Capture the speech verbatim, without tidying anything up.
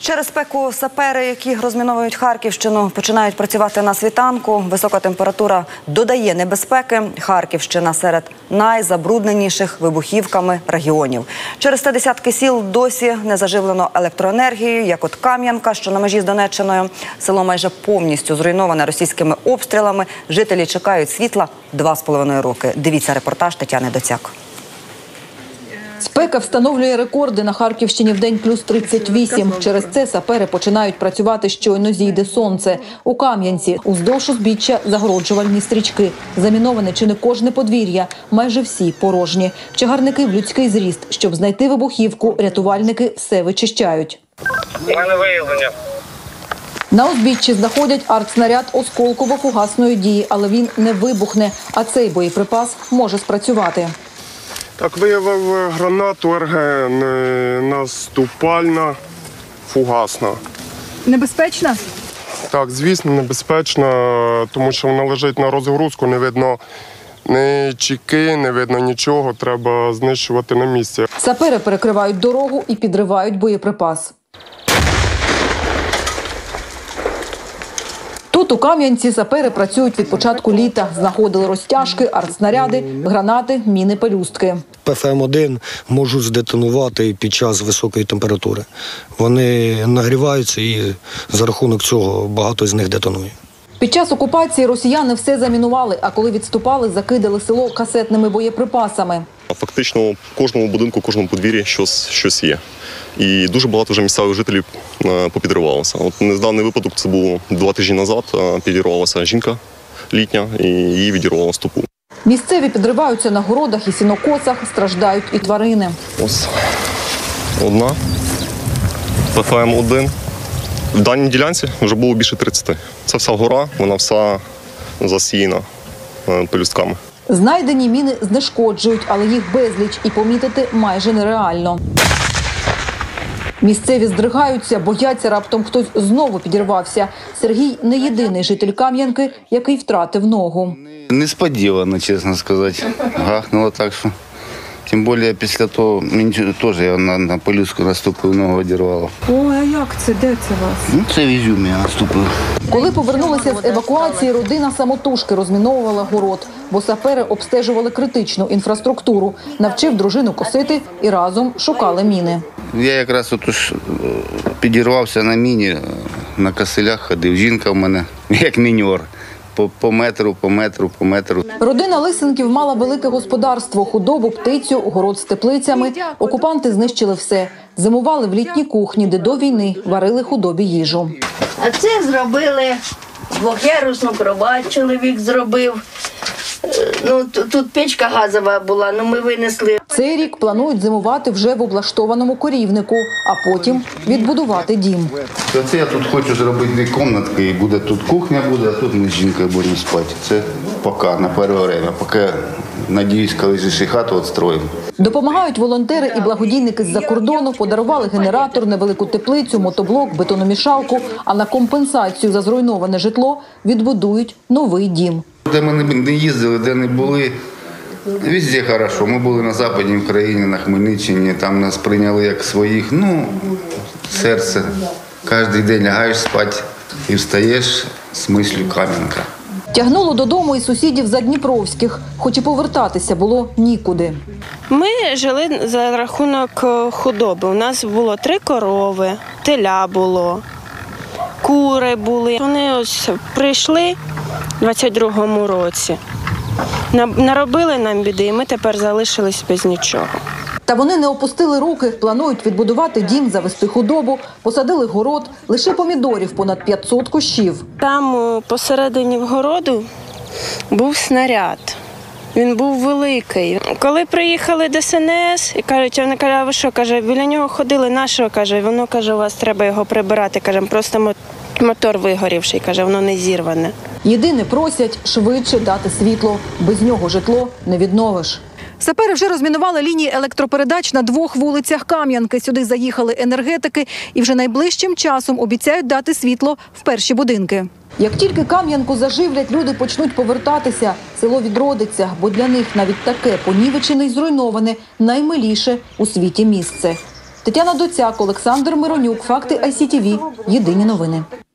Через спеку сапери, які розміновують Харківщину, починають працювати на світанку. Висока температура додає небезпеки. Харківщина серед найзабрудненіших вибухівками регіонів. Через те десятки сіл досі не заживлено електроенергією, як от Кам'янка, що на межі з Донеччиною. Село майже повністю зруйноване російськими обстрілами. Жителі чекають світла два з половиною роки. Дивіться репортаж Тетяни Доцяк. Спека встановлює рекорди на Харківщині в день плюс тридцять вісім. Через це сапери починають працювати, щойно зійде сонце. У Кам'янці уздовж узбіччя загороджувальні стрічки. Заміноване чи не кожне подвір'я, майже всі порожні. Чагарники в людський зріст. Щоб знайти вибухівку, рятувальники все вичищають. У мене виявлення. На узбіччі знаходять артснаряд осколково-фугасної дії, але він не вибухне, а цей боєприпас може спрацювати. Так, виявив гранату РГ, наступальна, фугасна. Небезпечна? Так, звісно, небезпечна, тому що вона лежить на розгрузку, не видно ні чеки, не видно нічого, треба знищувати на місці. Сапери перекривають дорогу і підривають боєприпас. Тут у Кам'янці сапери працюють від початку літа. Знаходили розтяжки, артснаряди, гранати, міни, пелюстки. Пе Фе Ем один можуть здетонувати під час високої температури. Вони нагріваються і за рахунок цього багато з них детонує. Під час окупації росіяни все замінували, а коли відступали, закидали село касетними боєприпасами. Фактично в кожному будинку, в кожному подвір'ї щось, щось є. І дуже багато вже місцевих жителів попідривалося. От незданий випадок, це було два тижні назад, підірвалася жінка літня і її відірвало стопу. Місцеві підриваються на городах і сінокосах, страждають і тварини. Ось одна, Пе Фе Ем один. В даній ділянці вже було більше тридцяти. Це вся гора, вона вся засіяна пелюстками. Знайдені міни знешкоджують, але їх безліч і помітити майже нереально. Місцеві здригаються, бояться, раптом хтось знову підірвався. Сергій не єдиний житель Кам'янки, який втратив ногу. Несподівано, чесно сказати. Гахнуло так, що... Тим більше після того, мені теж я на, на пелюстку наступив, ногу одірвало. Ой, а як це? Де це вас? Ну, це в Ізюмі я наступив. Коли повернулися з евакуації, родина самотужки розміновувала город, бо сапери обстежували критичну інфраструктуру. Навчив дружину косити і разом шукали міни. Я якраз отож підірвався на міні, на каселях ходив. Жінка в мене як міньор. По, по метру, по метру, по метру. Родина Лисенків мала велике господарство, худобу, птицю, город з теплицями. Окупанти знищили все. Зимували в літній кухні, де до війни варили худобі їжу. А це зробили двох'ярусну кровать, чоловік зробив. Ну, тут печка газова була, ну ми винесли. Цей рік планують зимувати вже в облаштованому корівнику, а потім відбудувати дім. Це я тут хочу зробити дві кімнатки, і буде тут кухня, буде, а тут ми з жінкою будемо спати. Це поки, на перше время, поки, надіюсь, коли ж і хату відстроїмо. Допомагають волонтери і благодійники з-за кордону, подарували генератор, невелику теплицю, мотоблок, бетономішалку, а на компенсацію за зруйноване житло відбудують новий дім. Де ми не їздили, де не були, везде хорошо. Ми були на Западній Україні, на Хмельниччині, там нас прийняли як своїх. Ну, серце. Кожен день лягаєш спати і встаєш з мислю Кам'янка. Тягнуло додому і сусідів задніпровських, хоч і повертатися було нікуди. Ми жили за рахунок худоби. У нас було три корови, теля було, кури були. Вони ось прийшли у двадцять другому році. Наробили нам біди, і ми тепер залишились без нічого. Та вони не опустили руки, планують відбудувати дім, завести худобу, посадили город, лише помідорів понад п'ятсот кущів. Там посередині городу був снаряд. Він був великий. Коли приїхали Де Ес Ен Ес, і кажуть, вони кажуть, а ви що, каже, біля нього ходили, нашого, каже, воно, каже, у вас треба його прибирати, каже, просто мотор вигорівший, каже, воно не зірване. Єдине просять швидше дати світло, без нього житло не відновиш. Сапери вже розмінували лінії електропередач на двох вулицях Кам'янки. Сюди заїхали енергетики і вже найближчим часом обіцяють дати світло в перші будинки. Як тільки Кам'янку заживлять, люди почнуть повертатися, село відродиться, бо для них навіть таке понівечене й зруйноване наймиліше у світі місце. Тетяна Доцяк, Олександр Миронюк. Факти ай сі ті ві. Єдині новини.